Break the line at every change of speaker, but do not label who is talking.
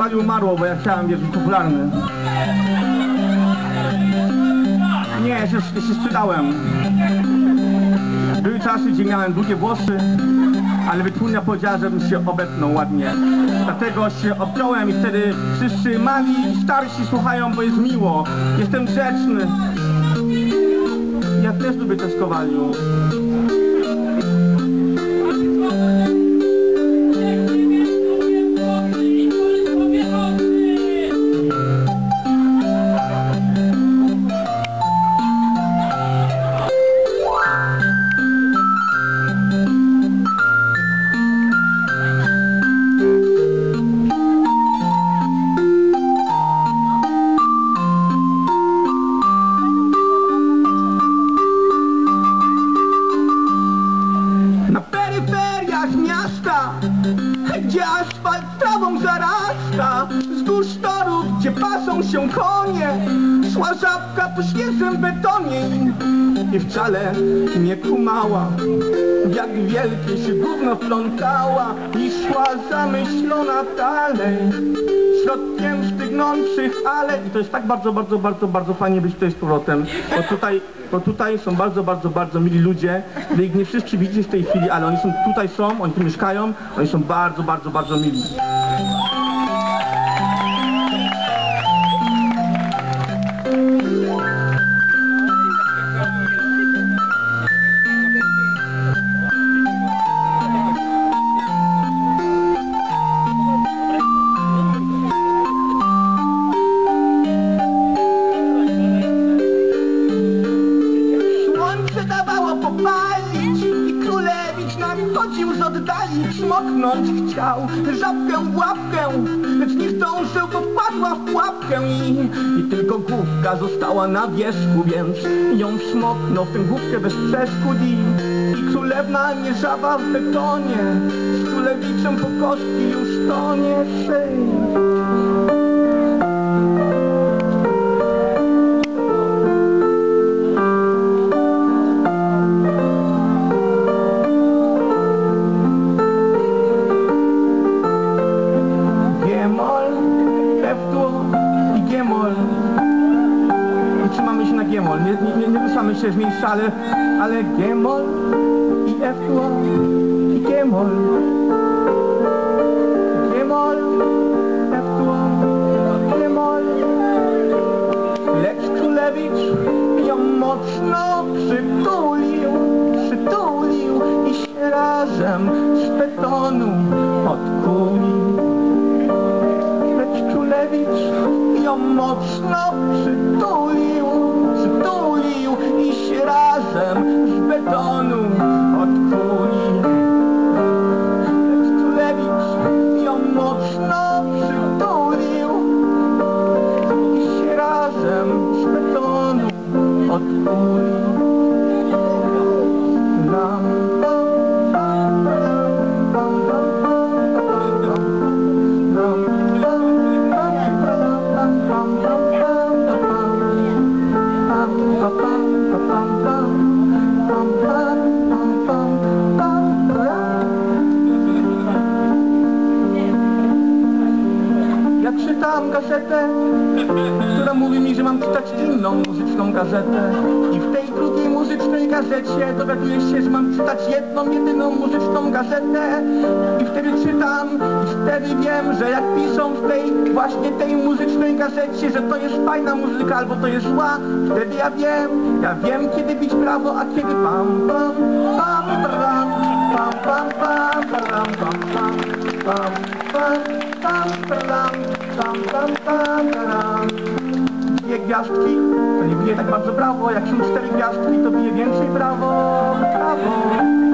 Kowali umarło, bo ja chciałem być popularny. Nie, się sprzedałem. Były czasy, gdzie miałem długie włosy, ale wytwórnia powiedziała, żebym się obetnął ładnie. Dlatego się obciąłem i wtedy wszyscy mali i starsi słuchają, bo jest miło. Jestem grzeczny. Ja też lubię też Kowaliu. Gdzie asfalt trawą zarasta, wzdłuż torów, gdzie pasą się konie, szła żabka po świeżym betonie i wcale nie kumała, jak wielkie się gówno wplątała i szła zamyślona dalej, środkiem stygnących ale... I to jest tak bardzo fajnie być tutaj z powrotem, bo tutaj są bardzo mili ludzie. Wy ich nie wszyscy widzicie w tej chwili, ale oni są, oni tu mieszkają, oni są bardzo mili. Popalić i królewicz nadchodził z oddali, smoknąć chciał żabkę w łapkę, lecz nie zdążył, bo wpadła w pułapkę i tylko główka została na wierzchu, więc ją smoknął w tę główkę bez przeszkód i królewna nie żaba w betonie, z królewiczem po kostki już tonie szyj. Trzymamy się na G-moll, nie ruszamy się z miejsca, ale G-moll i F-dur i G-moll, G-moll, F-dur, G-moll. Lecz królewicz ją mocno przytulił i się razem z betonu odkulił. Lecz królewicz ją mocno przytulił i się razem z betonu odkulił. Lecz królewicz ją mocno przytulił i się razem z betonu odkulił. Ja czytam gazetę, która mówi mi, że mam czytać inną muzyczną gazetę. I w tej drugiej muzycznej gazecie dowiaduję się, że mam czytać jedną, jedyną muzyczną gazetę. I wtedy czytam i wtedy wiem, że jak piszą w tej muzycznej gazecie, że to jest fajna muzyka albo to jest zła, wtedy ja wiem kiedy bić brawo, a kiedy pam pam pam pam pam pam pam pam pam pam pam pam pam pam pam. Dwie gwiazdki to nie bije tak bardzo brawo, jak są cztery gwiazdki to bije więcej brawo.